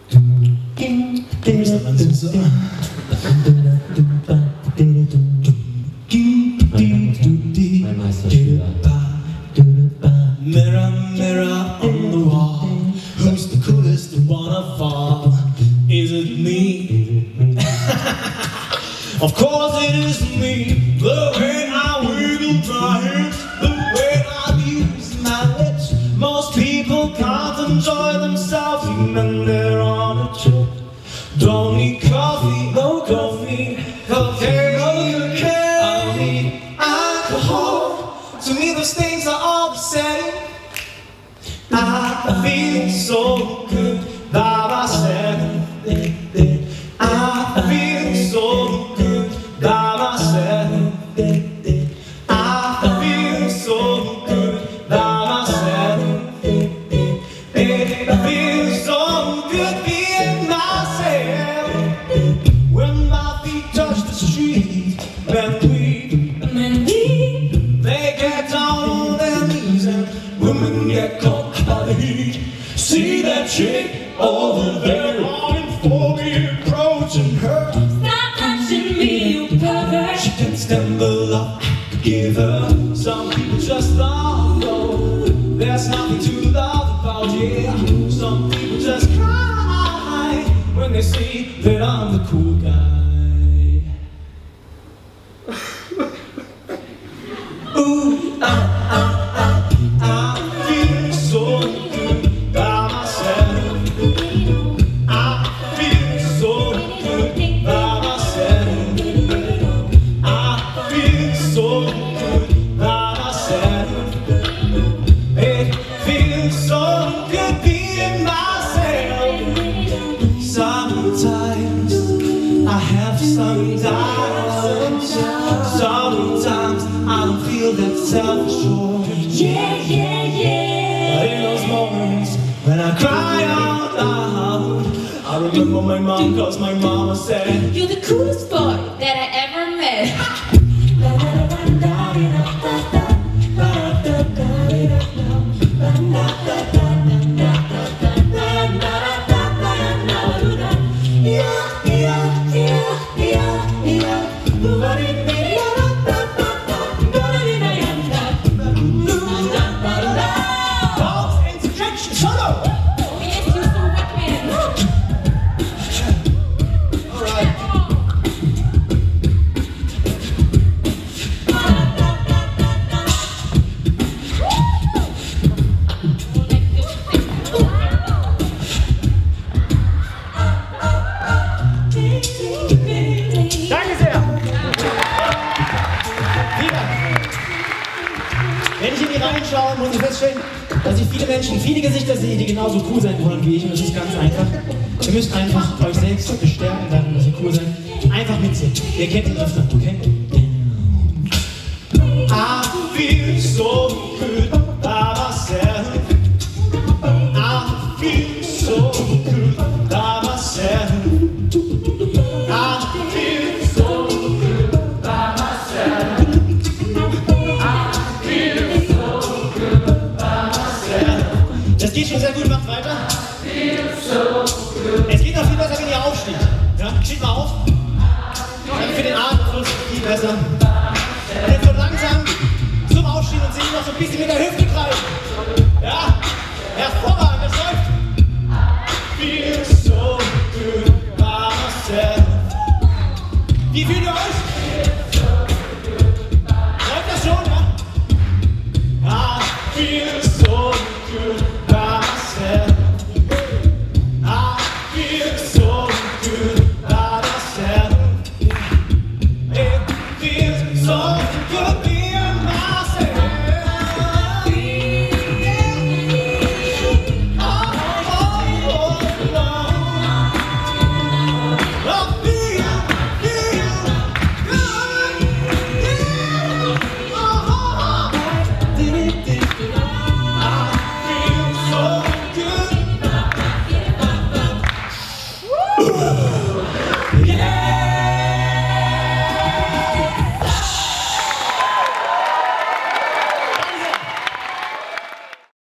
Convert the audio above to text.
Mirror, mirror on the wall, who's the coolest one of all? Is it me? Of course it is me. The way I wiggle my hips, the way I use my lips. Most people can't enjoy themselves even they're on a trip. Don't need coffee, no coffee, cocaine, no cocaine. I don't need alcohol. To me those things are all the same. I feel so good by myself. I feel so good by myself. I feel so good by myself. It feels so good being myself. When my feet touch the street, when they get down on their knees and women get caught by the heat. See that chick over there longing for me, approaching her. Stop touching me, you pervert. She can't stand the love I could give her. Some people just don't know there's nothing to love about, yeah. Some people just cry when they see that I'm the cool guy. Ooh, I feel so good by myself. I feel so good by myself. I feel so good by myself. It feels so good being myself. Sometimes I have some doubts. Sometimes I don't feel that self-assured. Yeah, yeah, yeah. But in those moments when I cry out loud, I remember my mom, cause my mama said, You're the coolest boy that I ever met. Wenn ich in die Reihen schaue, muss ich feststellen, dass ich viele Menschen, viele Gesichter sehe, die genauso cool sein wollen wie ich. Und das ist ganz einfach. Ihr müsst einfach euch selbst bestärken, dann dass ihr cool seid. Einfach mitsingen. Ihr kennt den Refrain, okay? I feel so good by myself. I feel so good by myself. I feel so good by myself. I feel so good by myself. Das geht schon sehr gut, macht weiter. Es geht noch viel besser, wenn ihr aufsteht. Ja, steht mal auf. Danke für den Atemfluss, viel besser. Und jetzt so langsam zum Aufstehen und sehen noch so ein bisschen mit der Hüfte kreisen. Ja, hervorragend.